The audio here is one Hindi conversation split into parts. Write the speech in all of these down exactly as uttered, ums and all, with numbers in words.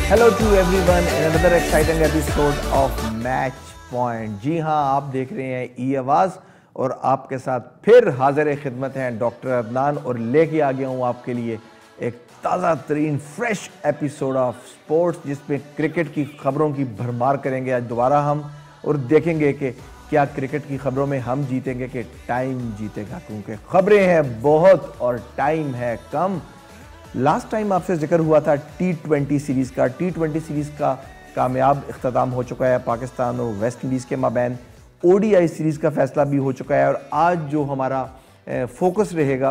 Hello to everyone in another exciting episode of match point. जी हाँ, आप देख रहे हैं ई आवाज़ और आपके साथ फिर हाजिर खिदमत हैं डॉक्टर अदनान और लेके आ गया हूँ आपके लिए एक ताज़ा तरीन फ्रेश एपिसोड ऑफ स्पोर्ट्स जिसमें क्रिकेट की खबरों की भरमार करेंगे आज दोबारा हम और देखेंगे कि क्या क्रिकेट की खबरों में हम जीतेंगे कि टाइम जीतेगा, क्योंकि खबरें हैं बहुत और टाइम है कम। लास्ट टाइम आपसे जिक्र हुआ था टी ट्वेंटी सीरीज़ का। टी ट्वेंटी सीरीज़ का कामयाब इख्तिताम हो चुका है पाकिस्तान और वेस्ट इंडीज़ के माबैन। ओडीआई सीरीज़ का फ़ैसला भी हो चुका है और आज जो हमारा फोकस रहेगा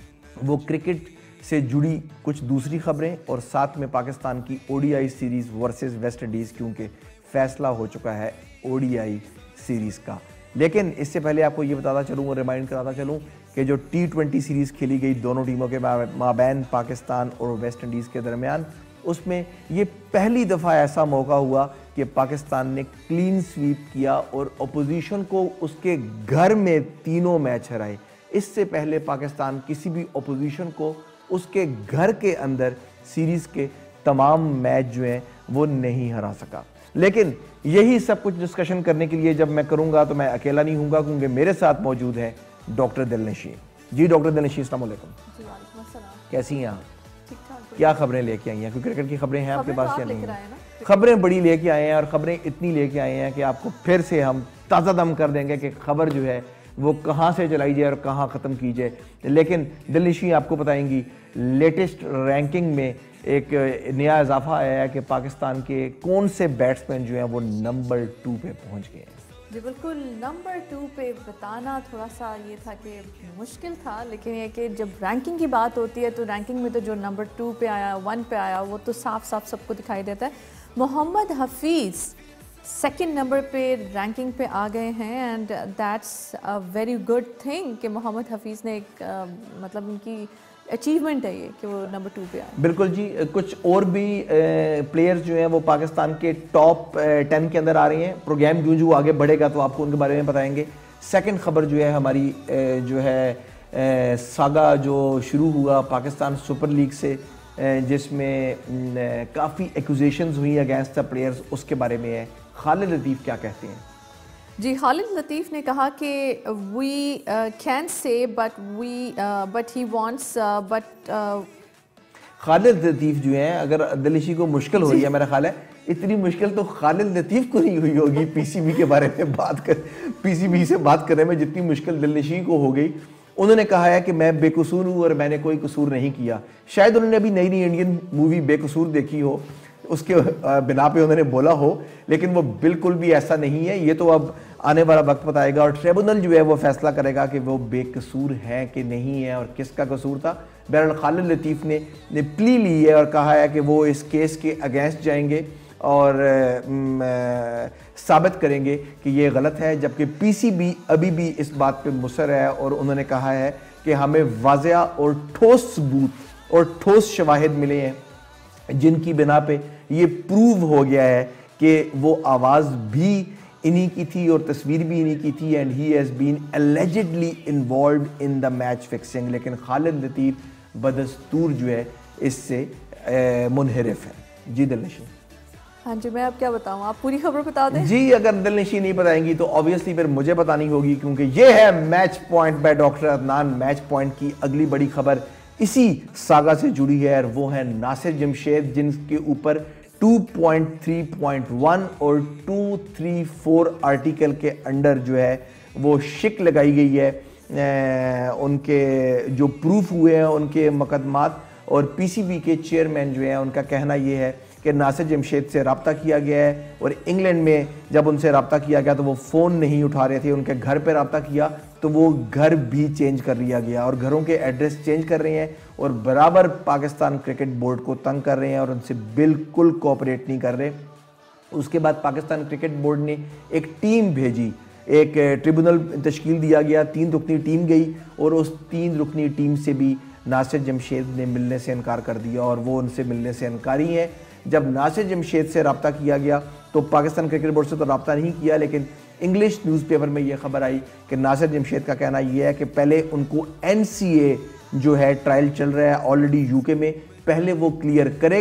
वो क्रिकेट से जुड़ी कुछ दूसरी खबरें और साथ में पाकिस्तान की ODI series versus West Indies, क्योंकि फ़ैसला हो चुका है ओडीआई सीरीज़ का। लेकिन इससे पहले आपको ये बताता चलूँ और रिमाइंड कराता चलूँ कि जो टी ट्वेंटी सीरीज़ खेली गई दोनों टीमों के माबैन पाकिस्तान और वेस्ट इंडीज़ के दरमियान, उसमें ये पहली दफ़ा ऐसा मौका हुआ कि पाकिस्तान ने क्लीन स्वीप किया और अपोजिशन को उसके घर में तीनों मैच हराए। इससे पहले पाकिस्तान किसी भी अपोजिशन को उसके घर के अंदर सीरीज़ के तमाम मैच जो हैं वो नहीं हरा सका। लेकिन यही सब कुछ डिस्कशन करने के लिए जब मैं करूँगा तो मैं अकेला नहीं हूँगा, क्योंकि मेरे साथ मौजूद हैं डॉक्टर दिलनशीन। जी डॉक्टर दिलनशीन, अस्सलाम वालेकुम। कैसी हैं आप? ठीक ठाक। क्या खबरें लेके आई हैं? क्योंकि क्रिकेट की खबरें हैं आपके पास या नहीं? हैं खबरें बड़ी लेके आए हैं और खबरें इतनी लेके आए हैं कि आपको फिर से हम ताज़ा दम कर देंगे कि खबर जो है वो कहाँ से चलाई जाए और कहाँ ख़त्म की जाए। लेकिन दिलनशीन आपको बताएंगी लेटेस्ट रैंकिंग में एक नया इजाफा आया है कि पाकिस्तान के कौन से बैट्समैन जो हैं वो नंबर टू पे पहुँच गए हैं। जी बिल्कुल, नंबर टू पे बताना थोड़ा सा ये था कि मुश्किल था, लेकिन ये कि जब रैंकिंग की बात होती है तो रैंकिंग में तो जो नंबर टू पे आया, वन पे आया, वो तो साफ साफ सबको दिखाई देता है। मोहम्मद हफीज़ सेकंड नंबर पे रैंकिंग पे आ गए हैं and that's a very good thing कि मोहम्मद हफीज़ ने एक आ, मतलब उनकी अचीवमेंट है ये कि वो नंबर टू पे आए। बिल्कुल जी, कुछ और भी प्लेयर्स जो हैं वो पाकिस्तान के टॉप टेन के अंदर आ रहे हैं। प्रोग्राम जो जो आगे बढ़ेगा तो आपको उनके बारे में बताएंगे। सेकंड खबर जो है हमारी जो है सागा जो शुरू हुआ पाकिस्तान सुपर लीग से, जिसमें काफ़ी एक्यूजेशंस हुई अगेंस्ट द प्लेयर्स, उसके बारे में है। खालिद लतीफ़ क्या कहते हैं? जी, खालिद लतीफ़ ने कहा कि we can say but we but he wants but Khalid Latif जो हैं, अगर दिलनशीन को मुश्किल हो रही है, मेरा ख्याल है इतनी मुश्किल तो खालिद लतीफ़ को नहीं हुई होगी पीसीबी के बारे में बात कर पीसीबी से बात करने में जितनी मुश्किल दिलनशीन को हो गई। उन्होंने कहा है कि मैं बेकसूर हूँ और मैंने कोई कसूर नहीं किया। शायद उन्होंने अभी नई नई इंडियन मूवी बेकसूर देखी हो, उसके बिना पे उन्होंने बोला हो, लेकिन वो बिल्कुल भी ऐसा नहीं है। ये तो अब आने वाला वक्त बताएगा और ट्रिब्यूनल जो है वो फैसला करेगा कि वो बेकसूर है कि नहीं है और किसका कसूर था। बहरहाल खालिद लतीफ़ ने, ने प्ली ली है और कहा है कि वो इस केस के अगेंस्ट जाएंगे और आ, साबित करेंगे कि ये गलत है, जबकि पीसीबी अभी भी इस बात पे मुसर है और उन्होंने कहा है कि हमें वाज़ेह और ठोस सबूत और ठोस शवाहिद मिले हैं जिनकी बिना पे ये प्रूव हो गया है कि वो आवाज़ भी इन्हीं की थी और तस्वीर भी इन्हीं की थी and he has been allegedly involved in the match fixing. लेकिन खालिद लतीफ़ बदस्तूर जो है इससे मुनहरिफ है। जी दिलनशीन। हाँ जी, मैं अब क्या बताऊँ, आप पूरी खबर बता दें। जी, अगर दिलनशीन नहीं बताएंगी तो ऑब्वियसली फिर मुझे बतानी होगी, क्योंकि ये है match point by doctor Adnan. Match point की अगली बड़ी खबर इसी सागा से जुड़ी है और वो है नासिर जमशेद, जिनके ऊपर two point three point one और टू थ्री फोर आर्टिकल के अंडर जो है वो शिक लगाई गई है। ए, उनके जो प्रूफ हुए हैं उनके मुकदमात और पीसीबी के चेयरमैन जो हैं उनका कहना ये है कि नासिर जमशेद से रब्ता किया गया है और इंग्लैंड में जब उनसे रब्ता किया गया तो वो फ़ोन नहीं उठा रहे थे। उनके घर पे रब्ता किया तो वो घर भी चेंज कर लिया गया और घरों के एड्रेस चेंज कर रहे हैं और बराबर पाकिस्तान क्रिकेट बोर्ड को तंग कर रहे हैं और उनसे बिल्कुल कोऑपरेट नहीं कर रहे। उसके बाद पाकिस्तान क्रिकेट बोर्ड ने एक टीम भेजी, एक ट्रिब्यूनल तश्कील दिया गया, तीन रुकनी टीम गई और उस तीन रुकनी टीम से भी नासिर जमशेद ने मिलने से इनकार कर दिया और वो उनसे मिलने से इनकारी हैं। जब नासिर जमशेद से रब्ता किया गया तो पाकिस्तान क्रिकेट बोर्ड से तो रब्ता नहीं किया, लेकिन इंग्लिश न्यूज़पेपर में ये खबर आई कि नासिर जमशेद का कहना यह है कि पहले उनको एन सी ए जो है ट्रायल चल रहा है ऑलरेडी यूके में, पहले वो क्लियर करेगा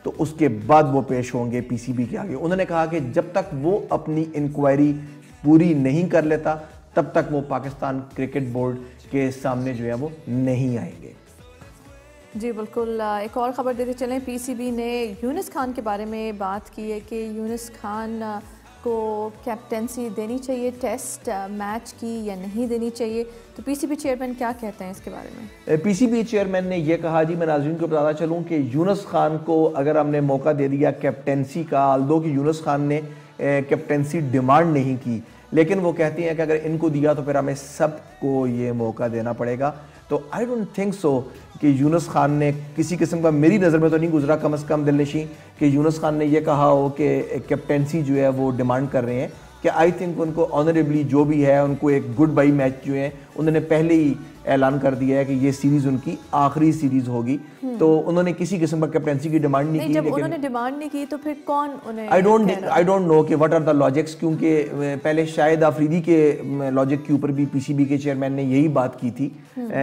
तो उसके बाद वो पेश होंगे पीसीबी के आगे। उन्होंने कहा कि जब तक वो अपनी इंक्वायरी पूरी नहीं कर लेता तब तक वो पाकिस्तान क्रिकेट बोर्ड के सामने जो है वो नहीं आएंगे। जी बिल्कुल। एक और ख़बर देते चलें, पीसीबी ने यूनुस खान के बारे में बात की है कि यूनुस खान को कैप्टेंसी देनी चाहिए टेस्ट मैच की या नहीं देनी चाहिए, तो पीसीबी चेयरमैन क्या कहते हैं इसके बारे में? पीसीबी चेयरमैन ने यह कहा, जी मैं नाज़रीन को बताना चलूँ कि यूनुस खान को अगर हमने मौका दे दिया कैप्टेंसी का, आल्दो कि यूनुस खान ने कैप्टेंसी डिमांड नहीं की, लेकिन वो कहती हैं कि अगर इनको दिया तो फिर हमें सबको ये मौका देना पड़ेगा। तो आई डोंट थिंक सो कि यूनुस खान ने किसी किस्म का, मेरी नज़र में तो नहीं गुजरा कम अज़ कम दिलनशी, कि यूनुस खान ने यह कहा हो कि कैप्टेंसी जो है वो डिमांड कर रहे हैं। कि आई थिंक उनको ऑनरेबली जो भी है, उनको एक गुड बाई मैच जो है उन्होंने पहले ही ऐलान कर दिया है कि ये सीरीज़ उनकी आखिरी सीरीज़ होगी। तो उन्होंने किसी किस्म का कैप्टेंसी की डिमांड नहीं, नहीं की। जब लेकिन उन्होंने डिमांड नहीं की तो फिर कौन उन्हें, I don't I don't know कि व्हाट आर द लॉजिक्स, क्योंकि पहले शाहिद आफरीदी के लॉजिक के ऊपर भी पीसीबी के चेयरमैन ने यही बात की थी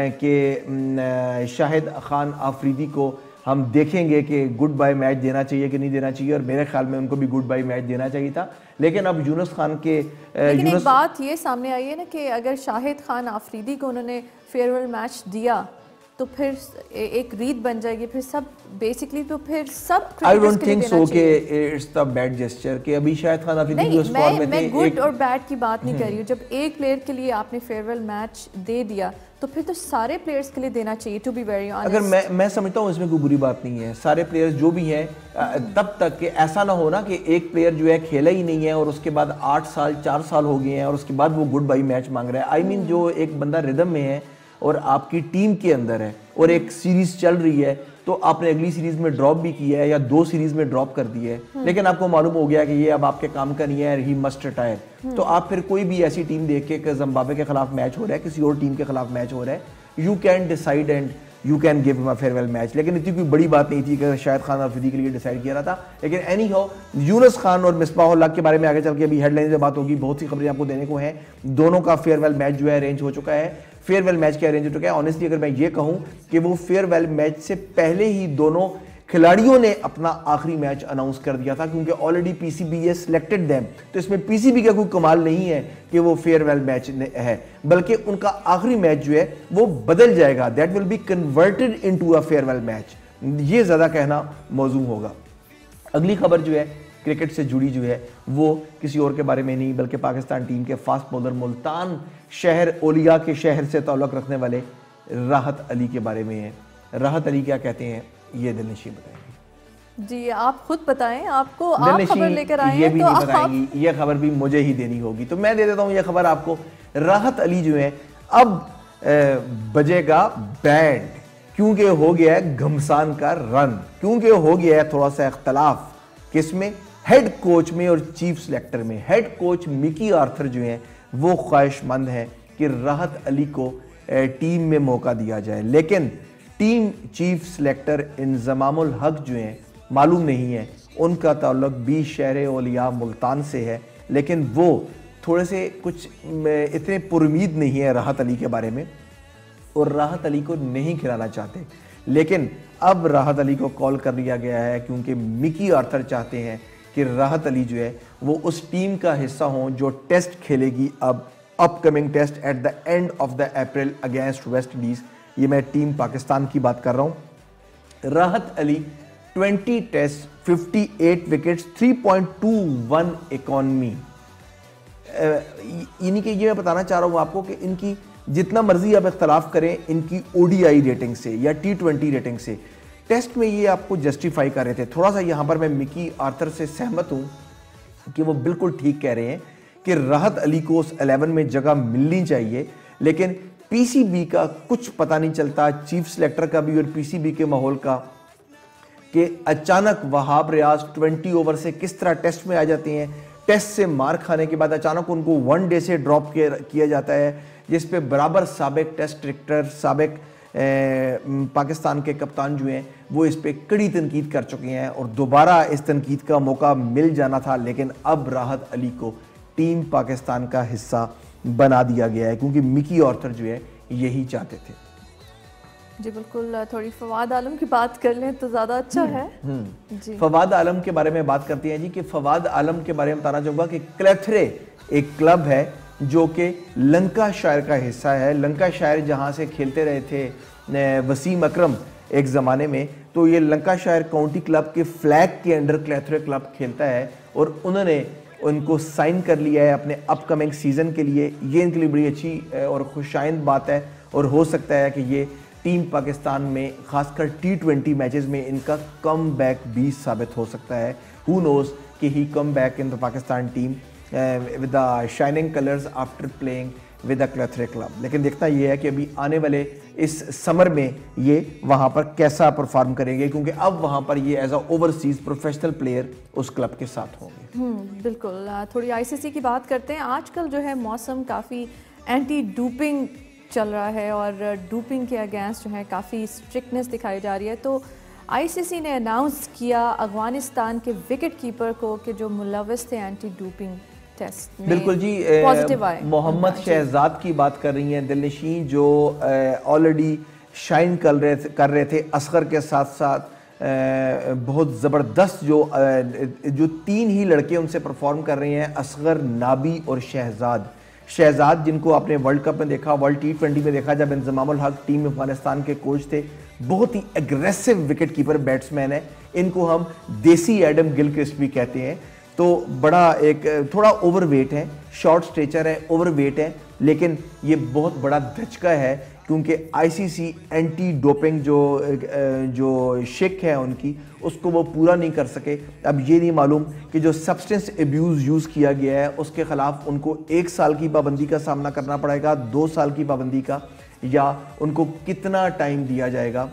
कि शाहिद खान आफरीदी को हम देखेंगे कि गुड बाय मैच देना चाहिए कि नहीं देना चाहिए, और मेरे ख्याल में उनको भी गुड बाय मैच देना चाहिए था। लेकिन अब यूनुस खान के लेकिन यूनुस... एक बात ये सामने आई है ना कि अगर शाहिद खान आफरीदी को उन्होंने फेयरवेल मैच दिया तो फिर एक रीत बन जाएगी, फिर सब बेसिकली तो फिर सब आई डोंट थिंक सो कि इट्स द बैड जेस्चर कि अभी शाहिद खान आफरीदी की उस फॉर्म में थे। मैं गुड और बैड की बात नहीं कर रही हूँ। जब एक प्लेयर के लिए आपने फेयरवेल मैच दे दिया तो फिर तो सारे प्लेयर्स के लिए देना चाहिए, टू बी वेरी ऑनेस्ट। अगर मैं मैं समझता हूँ इसमें कोई बुरी बात नहीं है, सारे प्लेयर्स जो भी हैं, तब तक कि ऐसा ना हो ना कि एक प्लेयर जो है खेला ही नहीं है और उसके बाद आठ साल चार साल हो गए हैं और उसके बाद वो गुड बाई मैच मांग रहा है। आई मीन जो एक बंदा रिदम में है और आपकी टीम के अंदर है और एक सीरीज चल रही है, तो आपने अगली सीरीज में ड्रॉप भी किया है या दो सीरीज में ड्रॉप कर दिए है, लेकिन आपको मालूम हो गया कि ये अब आपके काम का नहीं है, ही मस्ट रिटायर, तो आप फिर कोई भी ऐसी टीम देख के, जिम्बाब्वे के खिलाफ मैच हो रहा है, किसी और टीम के खिलाफ मैच हो रहा है, you can decide and you can give him a farewell match. लेकिन इतनी कोई बड़ी बात नहीं थी कि शाहिद खान आफरीदी के लिए डिसाइड किया रहा था। लेकिन एनी हाउ यूनुस खान और मिसबाह हक के बारे में आगे चल के अभी हेडलाइन से बात होगी, बहुत सी खबरें आपको देने को हैं। दोनों का फेयरवेल मैच जो है अरेंज हो चुका है, फेयरवेल मैच के अरेंज हो चुका है। ऑनेस्टली अगर मैं ये कहूं कि वो फेयरवेल मैच से पहले ही दोनों खिलाड़ियों ने अपना आखिरी मैच अनाउंस कर दिया था, क्योंकि ऑलरेडी पीसीबी ने सिलेक्टेड देम, तो इसमें पीसीबी का कोई कमाल नहीं है कि वो फेयरवेल मैच है, बल्कि उनका आखिरी मैच जो है वो बदल जाएगा, that will be converted into a farewell match. ये ज्यादा कहना मौजूद होगा। अगली खबर जो है क्रिकेट से जुड़ी जो है वो किसी और के बारे में नहीं, बल्कि पाकिस्तान टीम के फास्ट बॉलर, मुल्तान शहर ओलिया के शहर से ताल्लुक़ रखने वाले राहत अली के बारे में है। राहत अली क्या कहते हैं ये दिलनशी बताएंगे। जी आप खुद बताएं, आपको आप खबर लेकर आए ये भी तो नहीं बताएंगी, ये खबर भी मुझे ही देनी होगी, तो मैं दे देता हूँ ये खबर आपको। राहत अली जो है अब बजेगा बैंड, क्योंकि हो गया है घमसान का रन, क्योंकि हो गया है थोड़ा सा इख्तलाफ किसमें, हेड कोच में और चीफ सिलेक्टर में। हेड कोच मिकी आर्थर जो है वो ख्वाहिशमंद है कि राहत अली को टीम में मौका दिया जाए, लेकिन टीम चीफ सिलेक्टर इंजमामुल हक जो हैं मालूम नहीं है, उनका ताल्लुक भी शहर ओलिया मुल्तान से है, लेकिन वो थोड़े से कुछ इतने पुरुमीद नहीं है राहत अली के बारे में और राहत अली को नहीं खिलाना चाहते। लेकिन अब राहत अली को कॉल कर लिया गया है, क्योंकि मिकी आर्थर चाहते हैं कि राहत अली जो है वो उस टीम का हिस्सा हों जो टेस्ट खेलेगी अब, upcoming test at the end of the April against West Indies. ये मैं टीम पाकिस्तान की बात कर रहा हूं। राहत अली बीस टेस्ट, अट्ठावन विकेट्स, तीन पॉइंट दो एक इकोनॉमी, यानी कि ये मैं बताना चाह रहा हूं आपको कि इनकी जितना मर्जी आप इख्तलाफ करें इनकी ओडीआई रेटिंग से या टी ट्वेंटी रेटिंग से, टेस्ट में ये आपको जस्टिफाई कर रहे थे। थोड़ा सा यहां पर मैं मिकी आर्थर से सहमत हूं कि वो बिल्कुल ठीक कह रहे हैं कि राहत अली को उस इलेवन में जगह मिलनी चाहिए, लेकिन पीसीबी का कुछ पता नहीं चलता, चीफ सिलेक्टर का भी और पीसीबी के माहौल का, कि अचानक वहाब रियाज बीस ओवर से किस तरह टेस्ट में आ जाते हैं। टेस्ट से मार खाने के बाद अचानक उनको वन डे से ड्रॉप किया जाता है, जिस पे बराबर साबिक टेस्ट क्रिकेटर, साबिक पाकिस्तान के कप्तान जो हैं वो इस पे कड़ी तनकीद कर चुके हैं और दोबारा इस तनकीद का मौका मिल जाना था, लेकिन अब राहत अली को टीम पाकिस्तान का हिस्सा बना दिया गया है, क्योंकि मिकी आर्थर जो है यही चाहते थे। जी बिल्कुल, थोड़ी फवाद आलम की बात कर लें तो ज़्यादा अच्छा है। जी फवाद आलम के बारे में बात करते हैं जी कि फवाद आलम के बारे में बताना चाहूँगा कि क्लेथरे एक क्लब है जो कि लंकाशायर का हिस्सा है। लंकाशायर जहाँ से खेलते रहे थे वसीम अकरम एक ज़माने में, तो ये लंकाशायर काउंटी क्लब के फ्लैग के अंडर क्लेथरे क्लब खेलता है और उन्होंने उनको साइन कर लिया है अपने अपकमिंग सीज़न के लिए। ये इनके लिए बड़ी अच्छी और खुशाइंद बात है और हो सकता है कि ये टीम पाकिस्तान में खासकर टी ट्वेंटी मैचेस में इनका कम बैक भी साबित हो सकता है। हु नोज़ कि he come back in the Pakistan team with the shining colours after playing with the Clitheroe club. लेकिन देखना ये है कि अभी आने वाले इस समर में ये वहाँ पर कैसा परफॉर्म करेंगे, क्योंकि अब वहाँ पर ये as a overseas professional player उस क्लब के साथ होंगे। हम्म बिल्कुल, थोड़ी आईसीसी की बात करते हैं। आजकल जो है मौसम काफ़ी एंटी डूपिंग चल रहा है और डूपिंग के अगेंस्ट जो है काफ़ी स्ट्रिक्टनेस दिखाई जा रही है। तो आईसीसी ने अनाउंस किया अफगानिस्तान के विकेट कीपर को कि जो मुलव्वस थे एंटी डूपिंग टेस्ट में बिल्कुल जी पॉजिटिव आए। मोहम्मद शहजाद की बात कर रही हैं दिलनशीं, जो ऑलरेडी शाइन कर रहे थे कर रहे थे असगर के साथ साथ बहुत ज़बरदस्त जो जो तीन ही लड़के उनसे परफॉर्म कर रहे हैं, असगर, नाबी और शहजाद। शहजाद जिनको आपने वर्ल्ड कप में देखा, वर्ल्ड टी ट्वेंटी में देखा जब इंजमामुल हक टीम अफगानिस्तान के कोच थे, बहुत ही एग्रेसिव विकेट कीपर बैट्समैन है। इनको हम देसी एडम गिलक्रिस्ट भी कहते हैं। तो बड़ा एक थोड़ा ओवरवेट है, शॉर्ट स्ट्रेचर है, ओवरवेट है, लेकिन ये बहुत बड़ा धचका है क्योंकि आईसीसी एंटी डोपिंग जो जो शिक है उनकी, उसको वो पूरा नहीं कर सके। अब ये नहीं मालूम कि जो सब्सटेंस एब्यूज़ यूज़ किया गया है उसके ख़िलाफ़ उनको एक साल की पाबंदी का सामना करना पड़ेगा, दो साल की पाबंदी का, या उनको कितना टाइम दिया जाएगा,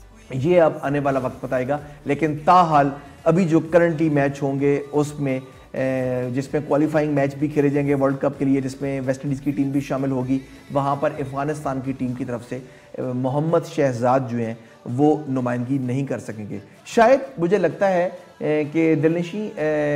ये अब आने वाला वक्त बताएगा। लेकिन ताहाल अभी जो करंटली मैच होंगे उसमें जिसमें क्वालिफाइंग मैच भी खेले जाएंगे वर्ल्ड कप के लिए, जिसमें वेस्ट इंडीज़ की टीम भी शामिल होगी, वहाँ पर अफ़गानिस्तान की टीम की तरफ से मोहम्मद शहजाद जो हैं वो नुमाइंदगी नहीं कर सकेंगे। शायद मुझे लगता है कि दिलनशीं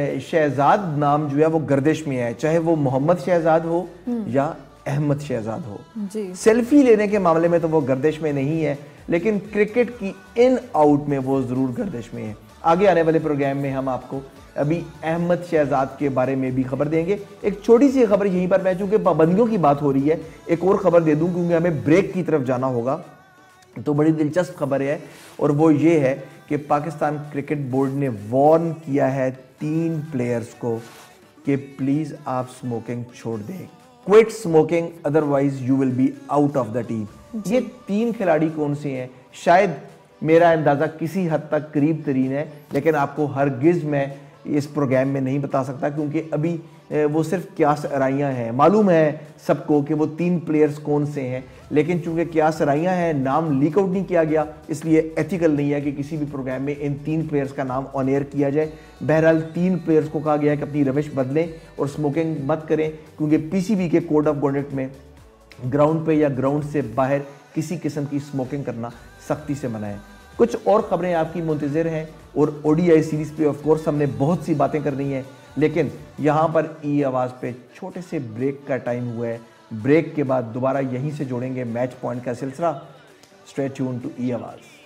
शहजाद नाम जो है वो गर्दिश में है, चाहे वो मोहम्मद शहजाद हो या अहमद शहजाद हो जी। सेल्फी लेने के मामले में तो वो गर्दिश में नहीं है, लेकिन क्रिकेट की इन आउट में वो ज़रूर गर्दिश में है। आगे आने वाले प्रोग्राम में हम आपको अभी अहमद शहजाद के बारे में भी खबर देंगे। एक छोटी सी खबर यहीं पर, मैं चूंकि पाबंदियों की बात हो रही है एक और खबर दे दूं क्योंकि हमें ब्रेक की तरफ जाना होगा, तो बड़ी दिलचस्प खबर है और वो ये है कि पाकिस्तान क्रिकेट बोर्ड ने वार्न किया है तीन प्लेयर्स को कि प्लीज़ आप स्मोकिंग छोड़ दें, quit smoking otherwise you will be out of the team. ये तीन खिलाड़ी कौन से हैं? शायद मेरा अंदाज़ा किसी हद तक करीब तरीन है, लेकिन आपको हरगिज़ मैं इस प्रोग्राम में नहीं बता सकता क्योंकि अभी वो सिर्फ क्यास आराइयाँ हैं। मालूम है सबको कि वो तीन प्लेयर्स कौन से हैं, लेकिन चूंकि क्यास आराइयाँ हैं, नाम लीक आउट नहीं किया गया, इसलिए एथिकल नहीं है कि किसी भी प्रोग्राम में इन तीन प्लेयर्स का नाम ऑन एयर किया जाए। बहरहाल तीन प्लेयर्स को कहा गया है कि अपनी रविश बदलें और स्मोकिंग मत करें, क्योंकि पीसीबी के कोड ऑफ कॉन्डक्ट में ग्राउंड पे या ग्राउंड से बाहर किसी किस्म की स्मोकिंग करना सख्ती से मना है। कुछ और खबरें आपकी मुंतज़िर हैं और ओडीआई सीरीज़ पे ऑफ कोर्स हमने बहुत सी बातें करनी है, लेकिन यहाँ पर ई आवाज़ पे छोटे से ब्रेक का टाइम हुआ है। ब्रेक के बाद दोबारा यहीं से जोड़ेंगे मैच पॉइंट का सिलसिला। स्टे ट्यून टू ई आवाज़।